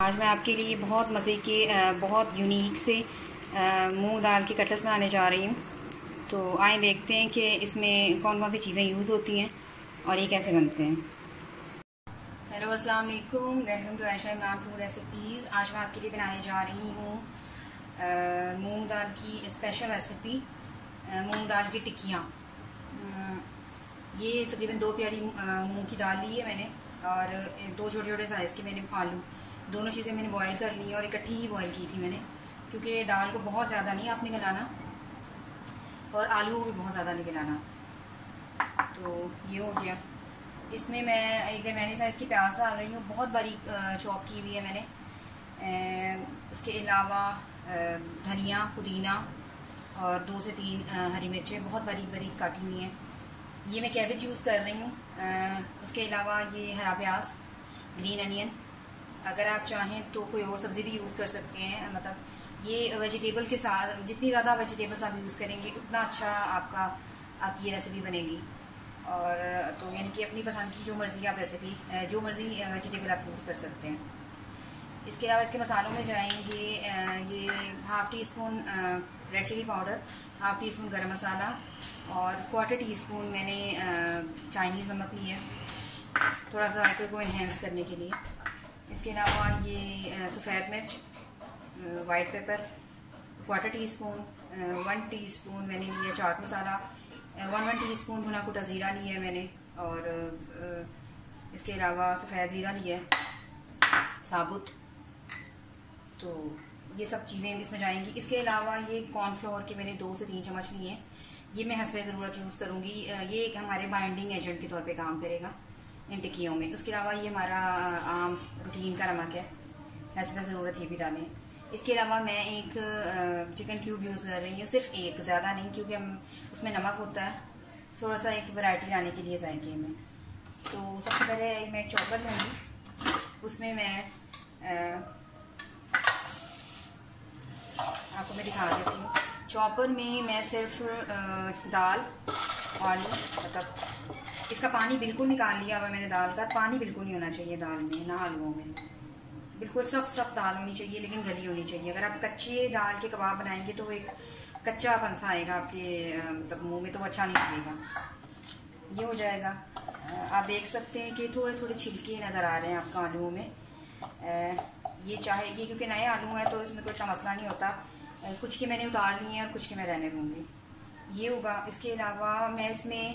आज मैं आपके लिए बहुत मज़े के बहुत यूनिक से मूंग दाल के कटलेट्स बनाने जा रही हूँ। तो आए देखते हैं कि इसमें कौन कौन सी चीज़ें यूज़ होती हैं और ये कैसे बनते हैं। हेलो अस्सलाम वालेकुम, welcome to Ayesha Imran food recipes. आज मैं आपके लिए बनाने जा रही हूँ मूंग दाल की स्पेशल रेसिपी, मूंग दाल की टिक्कियाँ। ये तकरीबन 2 प्याली मूंग की दाल ली है मैंने और 2 छोटे छोटे साइज़ के मैंने आलू, दोनों चीज़ें मैंने बॉईल कर ली और इकट्ठी ही बॉईल की थी मैंने, क्योंकि दाल को बहुत ज़्यादा नहीं आपने गलाना और आलू को भी बहुत ज़्यादा नहीं गलाना। तो ये हो गया। इसमें मैं एक दरमियानी साइज़ की प्याज डाल रही हूँ, बहुत बारीक चॉप की हुई है मैंने। उसके अलावा धनिया, पुदीना और 2 से 3 हरी मिर्चें बहुत बारीक बारीक काटी हुई हैं। ये मैं कैबेज यूज़ कर रही हूँ। उसके अलावा ये हरा प्याज, ग्रीन अनियन, अगर आप चाहें तो कोई और सब्ज़ी भी यूज़ कर सकते हैं। मतलब ये वेजिटेबल के साथ, जितनी ज़्यादा वेजिटेबल्स आप यूज़ करेंगे उतना अच्छा आपकी ये रेसिपी बनेगी। और तो यानी कि अपनी पसंद की जो मर्ज़ी आप रेसिपी, जो मर्ज़ी वेजिटेबल आप यूज़ कर सकते हैं। इसके अलावा इसके मसालों में जाएंगे ये ½ teaspoon red chilli powder, ½ teaspoon garam masala और 1/4 टीस्पून मैंने चाइनीज़ नमक लिया है, थोड़ा सा जायके को इन्हेंस करने के लिए। इसके अलावा ये सफ़ेद मिर्च, वाइट पेपर 1/4 टीस्पून, 1 टीस्पून मैंने लिया चाट मसाला, 1 टीस्पून भुना कुटा ज़ीरा लिया है मैंने, और इसके अलावा सफ़ेद ज़ीरा लिया है साबुत। तो ये सब चीज़ें इसमें जाएंगी। इसके अलावा ये कॉर्नफ्लोर के मैंने 2 से 3 चम्मच लिए हैं, ये मैं हस्बे ज़रूरत यूज़ करूँगी। ये एक हमारे बाइंडिंग एजेंट के तौर पे काम करेगा इन टिक्कियों में। उसके अलावा ये हमारा आम रूटीन का नमक है, हस्बे ज़रूरत ये भी डालें। इसके अलावा मैं एक चिकन क्यूब यूज़ कर रही हूँ, सिर्फ एक, ज़्यादा नहीं, क्योंकि हम उसमें नमक होता है, थोड़ा सा एक वैरायटी लाने के लिए जाएगी में। तो सबसे पहले मैं चॉपर लूँगी, उसमें मैं आपको मैं दिखा देती हूँ। चॉपर में मैं सिर्फ दाल, आलू, मतलब इसका पानी बिल्कुल निकाल लिया हुआ मैंने दाल का। पानी बिल्कुल नहीं होना चाहिए दाल में, ना आलूओं में, बिल्कुल सख्त दाल होनी चाहिए, लेकिन गली होनी चाहिए। अगर आप कच्चे दाल के कबाब बनाएंगे तो एक कच्चा पंसा आएगा आपके मतलब मुंह में, तो वो अच्छा नहीं लगेगा। ये हो जाएगा। आप देख सकते हैं कि थोड़े थोड़े छिलके नज़र आ रहे हैं आपका आलूओं में। ये चाहेगी, क्योंकि नए आलू हैं तो इसमें कोई इतना मसला नहीं होता। कुछ के मैंने उतार लिए हैं और कुछ के मैं रहने दूँगी, ये होगा। इसके अलावा मैं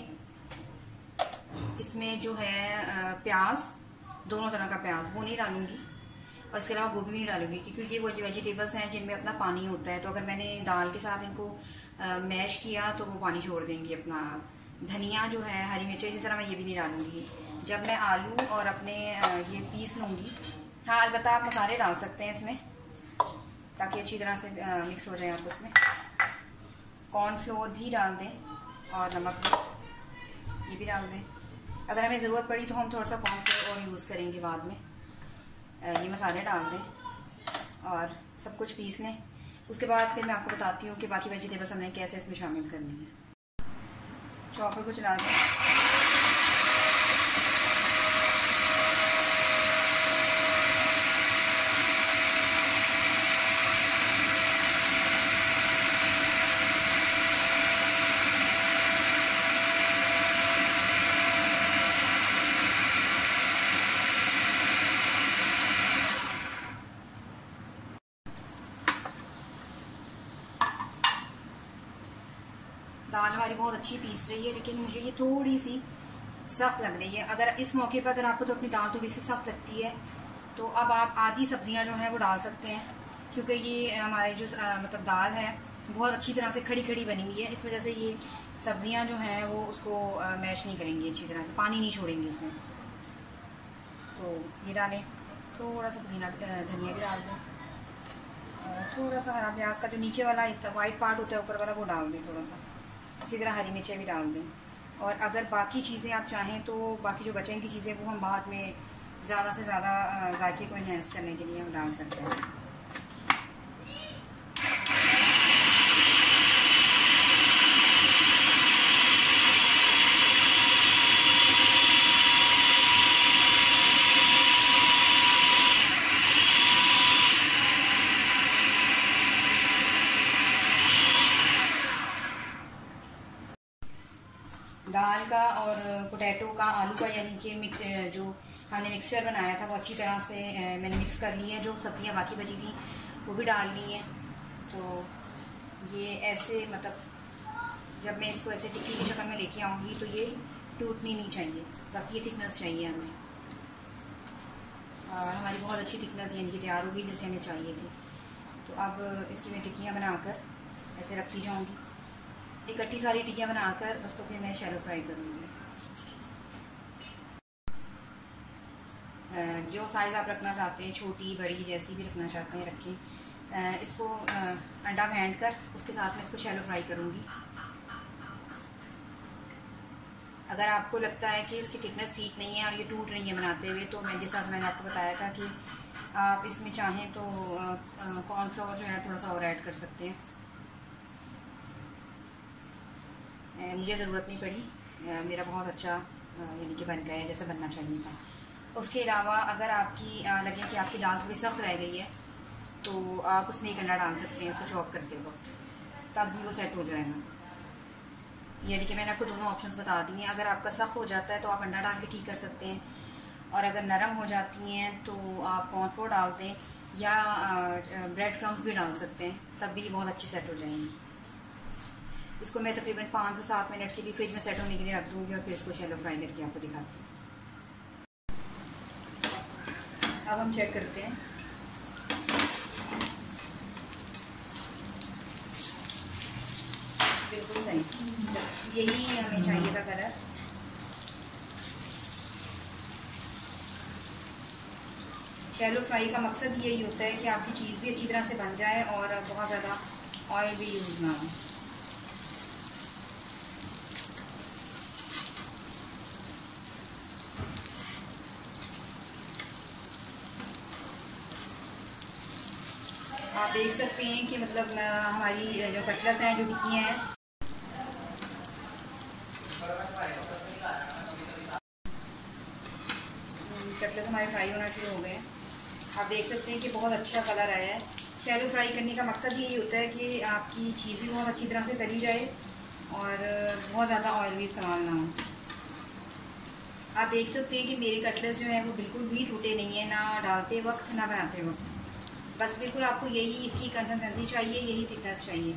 इसमें जो है प्याज, दोनों तरह का प्याज वो नहीं डालूंगी, और इसके अलावा गोभी भी नहीं डालूंगी, क्योंकि ये वो वेजिटेबल्स हैं जिनमें अपना पानी होता है। तो अगर मैंने दाल के साथ इनको मैश किया तो वो पानी छोड़ देंगी अपना। धनिया जो है, हरी मिर्च, इसी तरह मैं ये भी नहीं डालूंगी। जब मैं आलू और अपने ये पीस लूँगी, हाँ अलबत्ता आप मसाले डाल सकते हैं इसमें ताकि अच्छी तरह से मिक्स हो जाए आपस में। कॉर्नफ्लोर भी डाल दें और नमक भी, ये भी डाल दें। अगर हमें ज़रूरत पड़ी तो हम थोड़ा सा कॉर्नफ्लोर और यूज़ करेंगे बाद में। ये मसाले डाल दें और सब कुछ पीस लें। उसके बाद फिर मैं आपको बताती हूँ कि बाकी वेजिटेबल्स हमने कैसे इसमें शामिल करनी है। चॉपर को चला दें। दाल हमारी बहुत अच्छी पीस रही है, लेकिन मुझे ये थोड़ी सी सख्त लग रही है। अगर इस मौके पर अगर आपको तो अपनी दाल थोड़ी सी सख्त लगती है तो अब आप आधी सब्जियां जो हैं वो डाल सकते हैं, क्योंकि ये हमारी जो मतलब दाल है बहुत अच्छी तरह से खड़ी खड़ी बनी हुई है। इस वजह से ये सब्जियां जो हैं वो उसको मैश नहीं करेंगी अच्छी तरह से, पानी नहीं छोड़ेंगी उसमें। तो ये डालें, थोड़ा सा पुदीना, धनिया भी डाल दें, थोड़ा सा हरा प्याज का जो नीचे वाला वाइट पार्ट होता है ऊपर वाला वो डाल दें थोड़ा सा। इसी तरह हरी मिर्चें भी डाल दें। और अगर बाकी चीज़ें आप चाहें तो बाकी जो बचेंगी चीज़ें वो हम बाद में ज़्यादा से ज़्यादा जायके को इन्हेंस करने के लिए हम डाल सकते हैं। दाल का और पोटैटो का, आलू का, यानी कि जो हमने मिक्सचर बनाया था वो अच्छी तरह से मैंने मिक्स कर ली है। जो सब्ज़ियाँ बाकी बची थी वो भी डाल ली हैं। तो ये ऐसे मतलब जब मैं इसको ऐसे टिक्की की शक्ल में लेके आऊँगी तो ये टूटनी नहीं चाहिए, बस ये थिकनेस चाहिए हमें। और हमारी बहुत अच्छी थिकनेस यानी कि तैयार होगी जैसे हमें चाहिए थी। तो अब इसकी मैं टिक्कियाँ बनाकर ऐसे रखती जाऊँगी, इकट्ठी सारी टिक्कियाँ बनाकर उसको फिर मैं शैलो फ्राई करूँगी। जो साइज़ आप रखना चाहते हैं, छोटी बड़ी जैसी भी रखना चाहते हैं रखें। इसको अंडा फेंट कर उसके साथ में इसको शैलो फ्राई करूँगी। अगर आपको लगता है कि इसकी थिकनेस ठीक नहीं है और ये टूट रही है बनाते हुए, तो मैं जैसा मैंने आपको बताया था कि आप इसमें चाहें तो कॉर्नफ्लोर जो है थोड़ा सा और ऐड कर सकते हैं। मुझे ज़रूरत नहीं पड़ी, मेरा बहुत अच्छा यानी कि बन गया है जैसा बनना चाहिए था। उसके अलावा अगर आपकी लगे कि आपकी दाल थोड़ी सख्त रह गई है तो आप उसमें एक अंडा डाल सकते हैं उसको चॉप करते वक्त, तब भी वो सेट हो जाएगा। यानी कि मैंने आपको दोनों ऑप्शंस बता दी हैं। अगर आपका सख्त हो जाता है तो आप अंडा डाल के ठीक कर सकते हैं, और अगर नरम हो जाती हैं तो आप कॉर्नफ्लोर डाल दें या ब्रेड क्रम्स भी डाल सकते हैं, तब भी बहुत अच्छी सेट हो जाएंगी। इसको मैं तकरीबन 5 से 7 मिनट के लिए फ्रिज में सेट होने के लिए रख दूँगी और फिर इसको शैलो फ्राई करके आपको दिखाती हूँ। अब हम चेक करते हैं। बिल्कुल सही, यही हमें चाहिए था कलर। शैलो फ्राई का मकसद यही होता है कि आपकी चीज़ भी अच्छी तरह से बन जाए और बहुत ज़्यादा ऑयल भी यूज़ ना हो। आप देख सकते हैं कि मतलब हमारी जो कटलेट्स हैं, जो टिक्कियाँ हैं, कटलेट्स हमारे फ्राई होना शुरू हो गए हैं। आप देख सकते हैं कि बहुत अच्छा कलर आया है। शैलो फ्राई करने का मकसद यही होता है कि आपकी चीज़ भी बहुत अच्छी तरह से तली जाए और बहुत ज़्यादा ऑयल भी इस्तेमाल ना हो। आप देख सकते हैं कि मेरे कटलेट्स जो हैं वो बिल्कुल भी टूटे नहीं है, ना डालते वक्त ना बनाते वक्त। बस बिल्कुल आपको यही इसकी कंसिस्टेंसी चाहिए, यही थिकनेस चाहिए।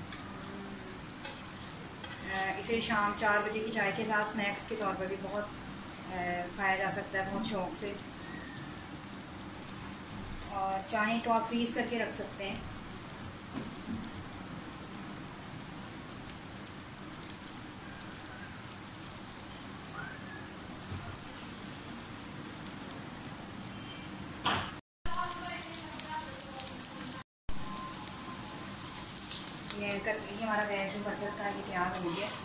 इसे शाम 4 बजे की चाय के साथ स्नैक्स के तौर पर भी बहुत खाया जा सकता है, बहुत शौक़ से। और चाहें तो आप फ्रीज़ करके रख सकते हैं। ये हमारा वेज जो कटलेट का ये तैयार हो गया।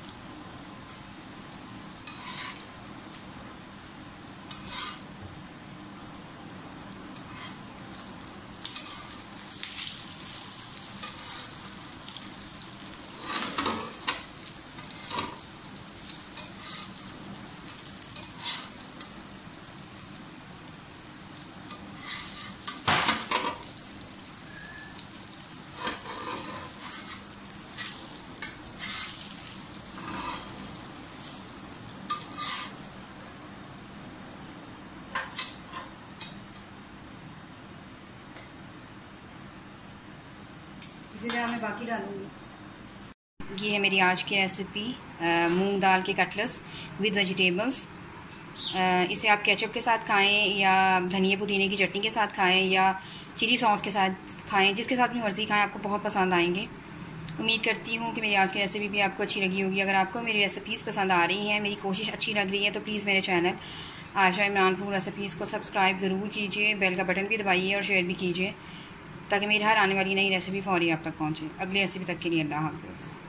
इसी तरह मैं बाकी डालूँगी। ये है मेरी आज की रेसिपी, मूंग दाल के कटलेट्स विद वेजिटेबल्स। इसे आप केचप के साथ खाएं या धनिया पुदीने की चटनी के साथ खाएं या चिली सॉस के साथ खाएं, जिसके साथ भी मर्ज़ी खाएं, आपको बहुत पसंद आएंगे। उम्मीद करती हूँ कि मेरी आज की रेसिपी भी आपको अच्छी लगी होगी। अगर आपको मेरी रेसिपीज़ पसंद आ रही हैं, मेरी कोशिश अच्छी लग रही है, तो प्लीज़ मेरे channel Ayesha Imran food recipes को सब्सक्राइब ज़रूर कीजिए, बेल का बटन भी दबाइए और शेयर भी कीजिए, ताकि मेरी हर आने वाली नई रेसिपी फौरी आप तक पहुँचे। अगली रेसिपी तक के लिए अल्लाह हाफ़िज़।